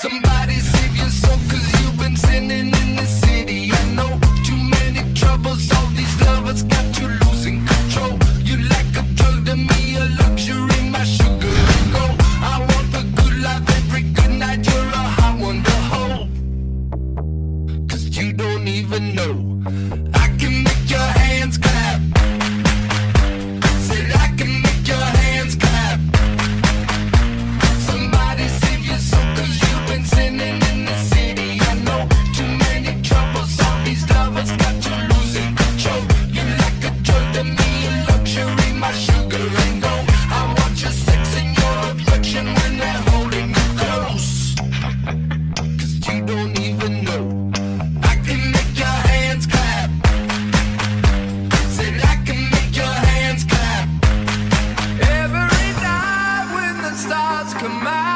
Somebody save your soul, cause you've been sinning in the city. I know too many troubles, all these lovers got you losing control. You like a drug to me, a luxury, my sugar and gold. I want the good life every good night, you're a hot one to hold. Cause you don't even know I can make your hands clap. Said I can make your hands clap. Somebody save your soul, cause you've been sinning in the city. I know too many troubles, all these lovers got you losing control. You like a drug to me, a luxury, my sugar and gold. I want your sex and your affection when they're holding you close. Cause you don't even know I can make your hands clap. Said I can make your hands clap. Every night when the stars come out,